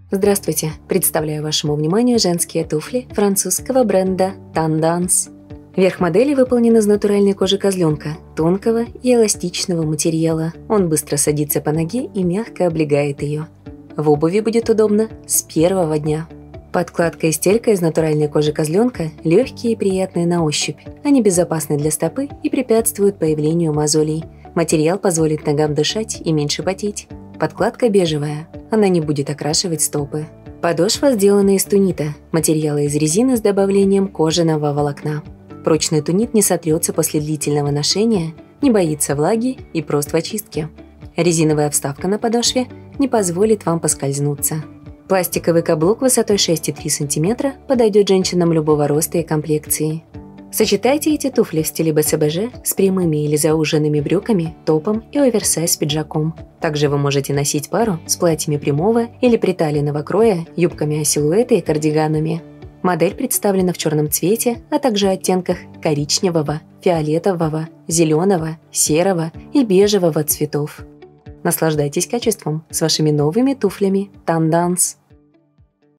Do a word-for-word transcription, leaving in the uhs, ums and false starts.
Здравствуйте! Представляю вашему вниманию женские туфли французского бренда Tendance. Верх модели выполнен из натуральной кожи козленка, тонкого и эластичного материала. Он быстро садится по ноге и мягко облегает ее. В обуви будет удобно с первого дня. Подкладка и стелька из натуральной кожи козленка легкие и приятные на ощупь. Они безопасны для стопы и препятствуют появлению мозолей. Материал позволит ногам дышать и меньше потеть. Подкладка бежевая, она не будет окрашивать стопы. Подошва сделана из тунита, материала из резины с добавлением кожаного волокна. Прочный тунит не сотрется после длительного ношения, не боится влаги и прост в очистке. Резиновая вставка на подошве не позволит вам поскользнуться. Пластиковый каблук высотой шесть и три десятых сантиметра подойдет женщинам любого роста и комплекции. Сочетайте эти туфли в стиле бэ эс бэ жэ с прямыми или зауженными брюками, топом и оверсайз пиджаком. Также вы можете носить пару с платьями прямого или приталенного кроя, юбками асилуэта и кардиганами. Модель представлена в черном цвете, а также оттенках коричневого, фиолетового, зеленого, серого и бежевого цветов. Наслаждайтесь качеством с вашими новыми туфлями Tendance.